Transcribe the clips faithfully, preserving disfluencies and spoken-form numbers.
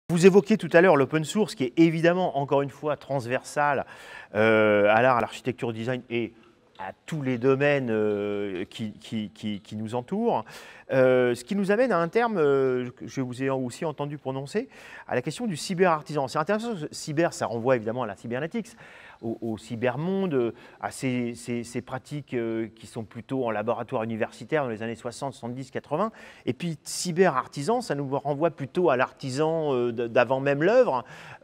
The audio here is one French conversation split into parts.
Vous évoquiez tout à l'heure l'open source qui est évidemment, encore une fois, transversal euh, à l'art, à l'architecture, au design et à tous les domaines euh, qui, qui, qui, qui nous entourent. Euh, ce qui nous amène à un terme euh, que je vous ai aussi entendu prononcer, à la question du cyberartisan. C'est intéressant, cyber, ça renvoie évidemment à la cybernetics, au, au cybermonde, à ces, ces, ces pratiques euh, qui sont plutôt en laboratoire universitaire dans les années soixante, soixante-dix, quatre-vingts. Et puis cyberartisan, ça nous renvoie plutôt à l'artisan euh, d'avant même l'œuvre.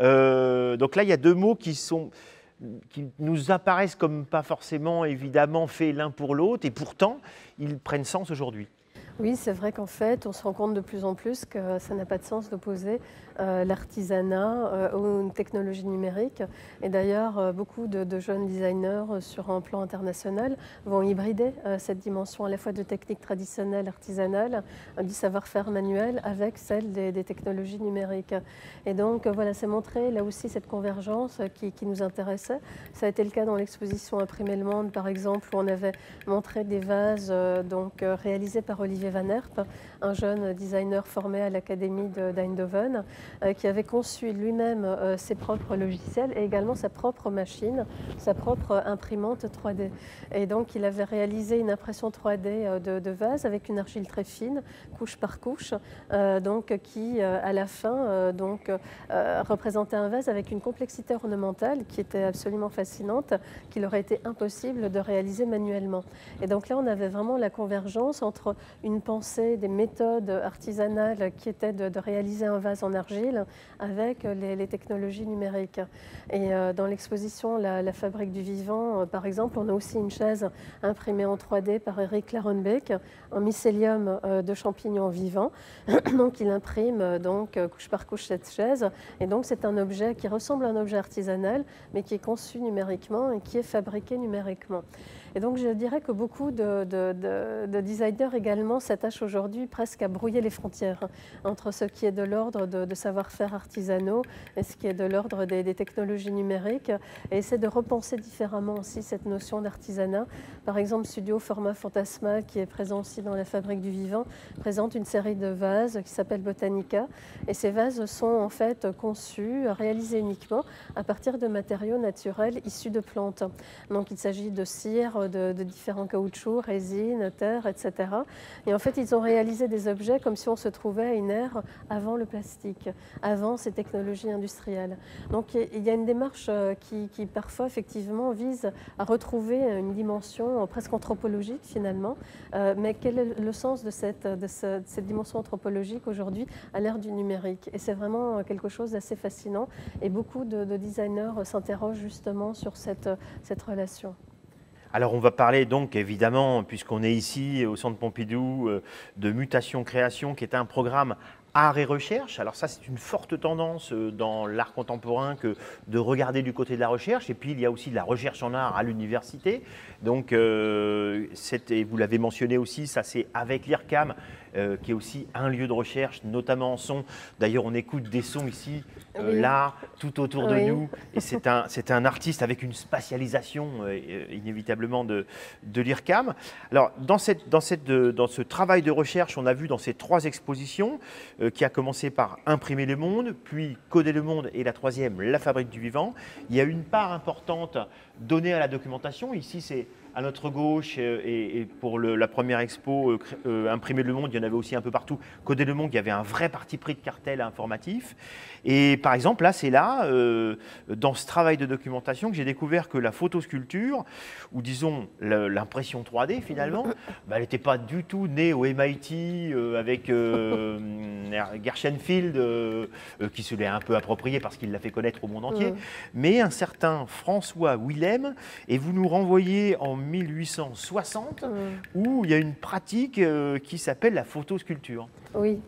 Euh, donc là, il y a deux mots qui sont... qui nous apparaissent comme pas forcément évidemment faits l'un pour l'autre, et pourtant, ils prennent sens aujourd'hui. Oui, c'est vrai qu'en fait, on se rend compte de plus en plus que ça n'a pas de sens d'opposer euh, l'artisanat euh, aux une technologie numérique. Et d'ailleurs, euh, beaucoup de, de jeunes designers euh, sur un plan international vont hybrider euh, cette dimension à la fois de techniques traditionnelles, artisanales, euh, du savoir-faire manuel avec celle des, des technologies numériques. Et donc, euh, voilà, c'est montré là aussi cette convergence euh, qui, qui nous intéressait. Ça a été le cas dans l'exposition Imprimer le monde, par exemple, où on avait montré des vases euh, donc, euh, réalisés par Olivier Van Herp, un jeune designer formé à l'Académie d'Eindhoven, euh, qui avait conçu lui-même euh, ses propres logiciels et également sa propre machine, sa propre imprimante trois D. Et donc il avait réalisé une impression trois D euh, de, de vase avec une argile très fine, couche par couche, euh, donc, qui euh, à la fin euh, donc, euh, représentait un vase avec une complexité ornementale qui était absolument fascinante, qu'il aurait été impossible de réaliser manuellement. Et donc là on avait vraiment la convergence entre une pensée, des méthodes artisanales qui étaient de, de réaliser un vase en argile avec les, les technologies numériques. Et euh, dans l'exposition la, la fabrique du vivant, euh, par exemple, on a aussi une chaise imprimée en trois D par Eric Laronbeck, un mycélium euh, de champignons vivants. Donc il imprime euh, donc, couche par couche cette chaise. Et donc c'est un objet qui ressemble à un objet artisanal, mais qui est conçu numériquement et qui est fabriqué numériquement. Et donc je dirais que beaucoup de, de, de, de designers également s'attachent aujourd'hui presque à brouiller les frontières entre ce qui est de l'ordre de, de savoir-faire artisanaux et ce qui est de l'ordre des, des technologies numériques, et essaient de repenser différemment aussi cette notion d'artisanat. Par exemple, Studio Format Fantasma, qui est présent aussi dans la fabrique du vivant, présente une série de vases qui s'appelle Botanica, et ces vases sont en fait conçus, réalisés uniquement à partir de matériaux naturels issus de plantes. Donc il s'agit de cire, De, de différents caoutchoucs, résines, terre, et cetera. Et en fait, ils ont réalisé des objets comme si on se trouvait à une ère avant le plastique, avant ces technologies industrielles. Donc il y a une démarche qui, qui parfois, effectivement, vise à retrouver une dimension presque anthropologique, finalement. Euh, mais quel est le sens de cette, de ce, de cette dimension anthropologique aujourd'hui à l'ère du numérique? Et c'est vraiment quelque chose d'assez fascinant. Et beaucoup de, de designers s'interrogent justement sur cette, cette relation. Alors on va parler donc évidemment, puisqu'on est ici au Centre Pompidou, de Mutation Création, qui est un programme art et recherche. Alors ça, c'est une forte tendance dans l'art contemporain que de regarder du côté de la recherche. Et puis il y a aussi de la recherche en art à l'université. Donc euh, et vous l'avez mentionné aussi, ça c'est avec l'I R C A M, euh, qui est aussi un lieu de recherche, notamment en son. D'ailleurs, on écoute des sons ici, euh, oui. là, tout autour oui. de nous. Et c'est un, c'est un artiste avec une spatialisation euh, inévitablement de, de l'I R C A M. Alors dans, cette, dans, cette, dans ce travail de recherche, on a vu dans ces trois expositions, euh, qui a commencé par Imprimer le monde, puis Coder le monde, et la troisième, La fabrique du vivant. Il y a une part importante donnée à la documentation. Ici, c'est à notre gauche, et, et pour le, la première expo, euh, euh, Imprimer le monde, il y en avait aussi un peu partout. Coder le monde, il y avait un vrai parti pris de cartel informatif. Et par exemple, là, c'est là, euh, dans ce travail de documentation, que j'ai découvert que la photosculpture, ou disons l'impression trois D finalement, bah, elle n'était pas du tout née au M I T euh, avec euh, Gershenfield, euh, euh, qui se l'est un peu approprié parce qu'il l'a fait connaître au monde entier, mmh. mais un certain François Willem, et vous nous renvoyez en mille huit cent soixante, mmh. où il y a une pratique euh, qui s'appelle la photosculpture. Oui.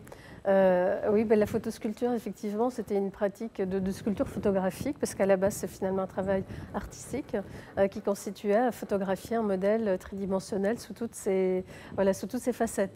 Euh, oui, ben, la photosculpture, effectivement, c'était une pratique de, de sculpture photographique, parce qu'à la base, c'est finalement un travail artistique euh, qui constituait à photographier un modèle tridimensionnel sous toutes ses, voilà, sous toutes ses facettes.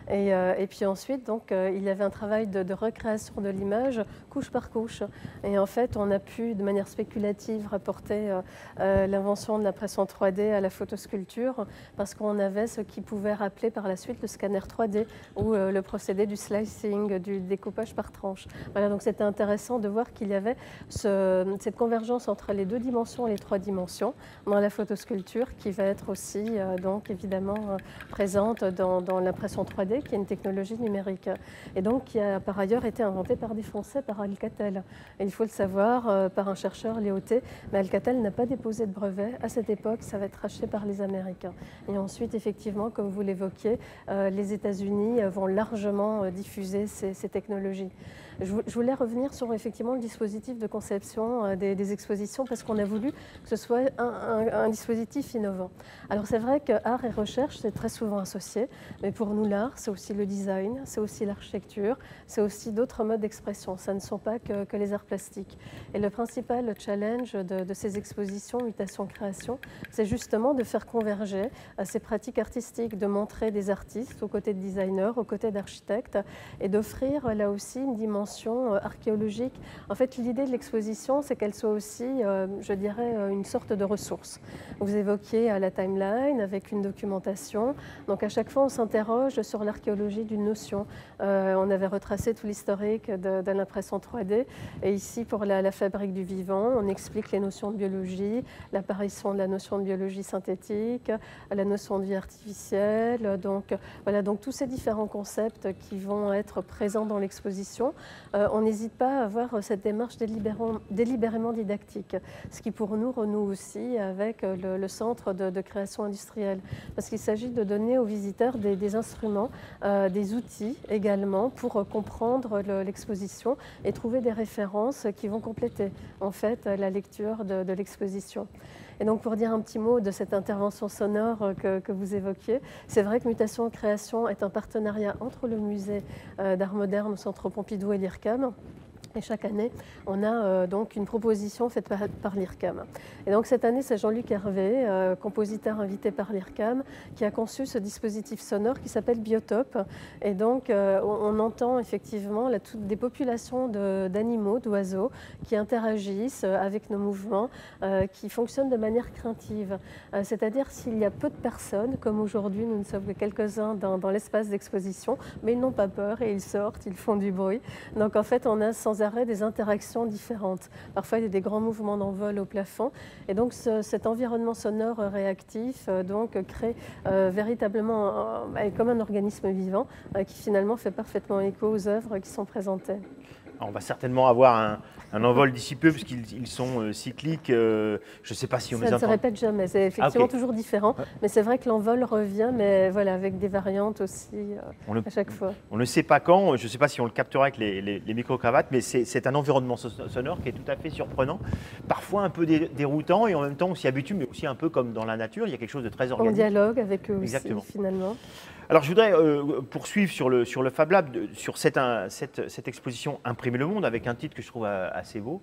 Et, euh, et puis ensuite, donc, euh, il y avait un travail de, de recréation de l'image couche par couche. Et en fait, on a pu, de manière spéculative, rapporter euh, euh, l'invention de l'impression trois D à la photosculpture, parce qu'on avait ce qui pouvait rappeler par la suite le scanner trois D ou euh, le procédé du slicing, du découpage par tranche. Voilà, donc c'était intéressant de voir qu'il y avait ce, cette convergence entre les deux dimensions et les trois dimensions dans la photosculpture, qui va être aussi euh, donc évidemment euh, présente dans, dans l'impression trois D, qui est une technologie numérique, et donc qui a par ailleurs été inventée par des Français, par Alcatel. Et il faut le savoir, euh, par un chercheur, Léo T, mais Alcatel n'a pas déposé de brevet. À cette époque, ça va être racheté par les Américains. Et ensuite, effectivement, comme vous l'évoquiez, euh, les États-Unis vont largement euh, diffuser ces, ces technologies. Je voulais revenir sur effectivement le dispositif de conception euh, des, des expositions, parce qu'on a voulu que ce soit un, un, un dispositif innovant. Alors c'est vrai que art et recherche, c'est très souvent associé, mais pour nous l'art, c'est aussi le design, c'est aussi l'architecture, c'est aussi d'autres modes d'expression. Ça ne sont pas que, que les arts plastiques. Et le principal challenge de, de ces expositions Mutation-Création, c'est justement de faire converger euh, ces pratiques artistiques, de montrer des artistes aux côtés de designers, aux côtés d'architectes, et d'offrir là aussi une dimension archéologique. En fait, l'idée de l'exposition, c'est qu'elle soit aussi, euh, je dirais, une sorte de ressource. Vous évoquiez euh, la timeline avec une documentation. Donc, à chaque fois, on s'interroge sur l'archéologie d'une notion. Euh, on avait retracé tout l'historique de, de l'impression trois D. Et ici, pour la, la fabrique du vivant, on explique les notions de biologie, l'apparition de la notion de biologie synthétique, la notion de vie artificielle. Donc, voilà, donc tous ces différents concepts qui vont être présents dans l'exposition. Euh, on n'hésite pas à avoir cette démarche délibérément, délibérément didactique, ce qui pour nous renoue aussi avec le, le centre de, de création industrielle, parce qu'il s'agit de donner aux visiteurs des, des instruments, euh, des outils également pour comprendre l'exposition et trouver des références qui vont compléter en fait la lecture de, de l'exposition. Et donc pour dire un petit mot de cette intervention sonore que, que vous évoquiez, c'est vrai que Mutation Création est un partenariat entre le musée d'art moderne au Centre Pompidou et l'IRCAM. Et chaque année, on a euh, donc une proposition faite par, par l'IRCAM. Et donc cette année, c'est Jean-Luc Hervé, euh, compositeur invité par l'IRCAM, qui a conçu ce dispositif sonore qui s'appelle Biotope. Et donc euh, on, on entend effectivement là, toutes des populations d'animaux, d'oiseaux, qui interagissent avec nos mouvements, euh, qui fonctionnent de manière craintive. Euh, C'est-à-dire s'il y a peu de personnes, comme aujourd'hui, nous ne sommes que quelques-uns dans, dans l'espace d'exposition, mais ils n'ont pas peur et ils sortent, ils font du bruit. Donc en fait, on a sans arrêt des interactions différentes. Parfois, il y a des grands mouvements d'envol au plafond. Et donc, ce, cet environnement sonore réactif euh, donc, crée euh, véritablement euh, comme un organisme vivant euh, qui finalement fait parfaitement écho aux œuvres qui sont présentées. On va certainement avoir un, un envol d'ici peu, parce qu'ils ils sont euh, cycliques. Euh, je ne sais pas si on ça les ne entend. se répète jamais, c'est effectivement ah, okay. toujours différent. Ouais. Mais c'est vrai que l'envol revient, mais voilà, avec des variantes aussi euh, on le, à chaque fois. On ne sait pas quand, je ne sais pas si on le captera avec les, les, les micro-cravates, mais c'est un environnement sonore qui est tout à fait surprenant, parfois un peu dé, déroutant, et en même temps on s'y habitue, mais aussi un peu comme dans la nature, il y a quelque chose de très organique. On dialogue avec eux Exactement. aussi, finalement. Alors je voudrais euh, poursuivre sur le, sur le Fab Lab, de, sur cette, un, cette, cette exposition Imprimer le monde, avec un titre que je trouve assez beau.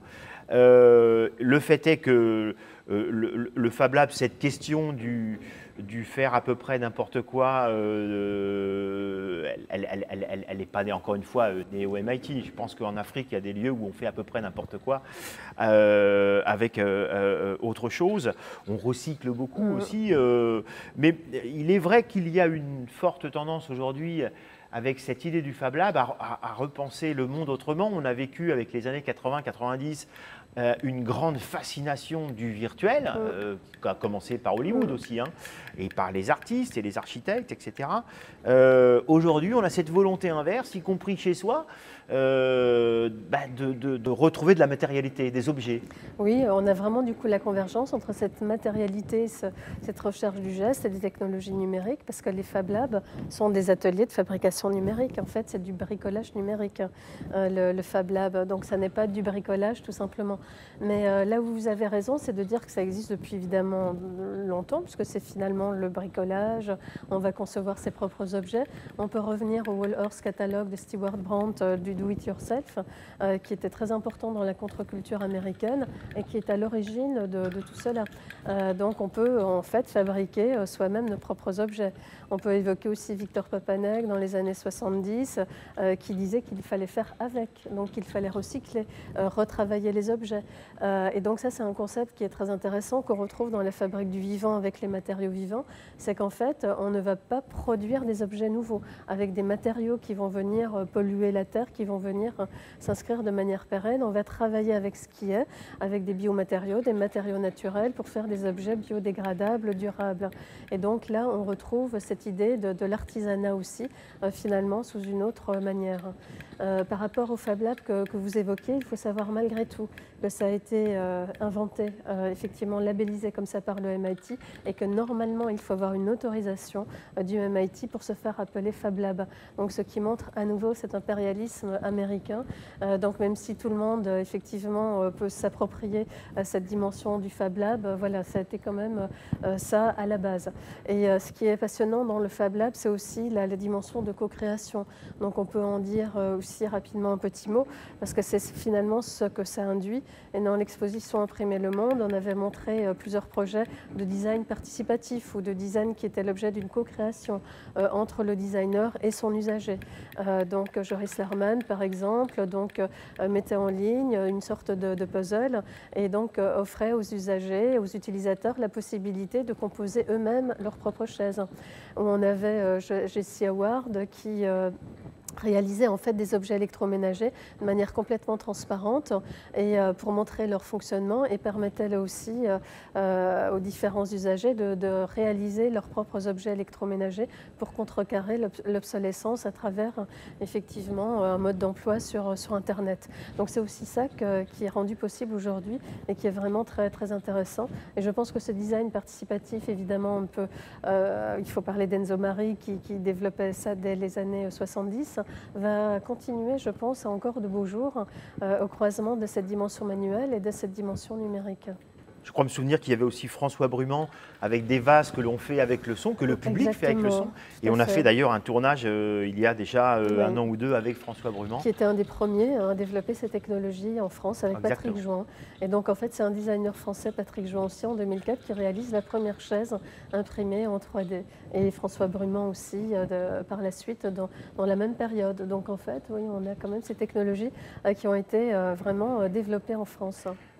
Euh, le fait est que euh, le, le Fab Lab, cette question du, du faire à peu près n'importe quoi, euh, elle n'est elle, elle, elle, elle pas née, encore une fois, née au M I T. Je pense qu'en Afrique, il y a des lieux où on fait à peu près n'importe quoi euh, avec euh, euh, autre chose. On recycle beaucoup mmh. aussi, euh, mais il est vrai qu'il y a une forte tendance aujourd'hui avec cette idée du Fab Lab à, à, à repenser le monde autrement. On a vécu avec les années quatre-vingts quatre-vingt-dix euh, une grande fascination du virtuel, euh, qui a commencé par Hollywood aussi, hein, et par les artistes et les architectes, et cetera. Euh, Aujourd'hui, on a cette volonté inverse, y compris chez soi, euh, bah de, de, de retrouver de la matérialité, des objets. Oui, on a vraiment du coup la convergence entre cette matérialité, ce, cette recherche du geste et des technologies numériques, parce que les Fab Labs sont des ateliers de fabrication numérique. En fait, c'est du bricolage numérique, euh, le, le Fab Lab. Donc, ça n'est pas du bricolage, tout simplement. Mais euh, là où vous avez raison, c'est de dire que ça existe depuis évidemment longtemps, puisque c'est finalement le bricolage. On va concevoir ses propres objets. On peut revenir au Wall Earth Catalogue de Stewart Brand euh, du do-it-yourself, euh, qui était très important dans la contre-culture américaine et qui est à l'origine de, de tout cela. Euh, donc on peut en fait fabriquer euh, soi-même nos propres objets. On peut évoquer aussi Victor Papanek dans les années soixante-dix euh, qui disait qu'il fallait faire avec, donc il fallait recycler, euh, retravailler les objets. Euh, et donc ça c'est un concept qui est très intéressant qu'on retrouve dans la fabrique du vivant avec les matériaux vivants, c'est qu'en fait on ne va pas produire des objets nouveaux avec des matériaux qui vont venir polluer la terre, qui vont venir s'inscrire de manière pérenne. On va travailler avec ce qui est, avec des biomatériaux, des matériaux naturels pour faire des objets biodégradables, durables. Et donc là on retrouve cette idée de, de l'artisanat aussi, euh, finalement, sous une autre manière. Euh, par rapport au Fab Lab que, que vous évoquez, il faut savoir malgré tout que ça a été euh, inventé, euh, effectivement labellisé comme ça par le M I T, et que normalement il faut avoir une autorisation euh, du M I T pour se faire appeler Fab Lab. Donc ce qui montre à nouveau cet impérialisme américain. Euh, donc même si tout le monde euh, effectivement euh, peut s'approprier euh, cette dimension du Fab Lab, euh, voilà, ça a été quand même euh, ça à la base. Et euh, ce qui est passionnant dans le Fab Lab, c'est aussi la, la dimension de co-création. Donc on peut en dire euh, aussi rapidement un petit mot, parce que c'est finalement ce que ça induit. Et dans l'exposition Imprimer le monde, on avait montré euh, plusieurs projets de design participatif ou de design qui était l'objet d'une co-création euh, entre le designer et son usager. Euh, donc Joris Lerman, par exemple, donc, euh, mettait en ligne une sorte de, de puzzle et donc euh, offrait aux usagers, aux utilisateurs la possibilité de composer eux-mêmes leurs propres chaises. Où on avait euh, Jessie Howard qui euh, réaliser en fait des objets électroménagers de manière complètement transparente et euh, pour montrer leur fonctionnement et permettait là aussi euh, euh, aux différents usagers de, de réaliser leurs propres objets électroménagers pour contrecarrer l'obsolescence à travers effectivement un mode d'emploi sur, sur Internet. Donc c'est aussi ça que, qui est rendu possible aujourd'hui et qui est vraiment très, très intéressant. Et je pense que ce design participatif, évidemment, on peut, euh, il faut parler d'Enzo Mari qui, qui développait ça dès les années soixante-dix, va continuer, je pense, à encore de beaux jours euh, au croisement de cette dimension manuelle et de cette dimension numérique. Je crois me souvenir qu'il y avait aussi François Brumand avec des vases que l'on fait avec le son, que le public Exactement, fait avec le son. Et on a fait, fait d'ailleurs un tournage euh, il y a déjà euh, oui. un an ou deux avec François Brumand. Qui était un des premiers à développer ces technologies en France avec Exactement. Patrick Jouan. Et donc en fait c'est un designer français, Patrick Jouan aussi, en deux mille quatre, qui réalise la première chaise imprimée en trois D. Et François Brumand aussi euh, de, par la suite dans, dans la même période. Donc en fait, oui, on a quand même ces technologies euh, qui ont été euh, vraiment euh, développées en France.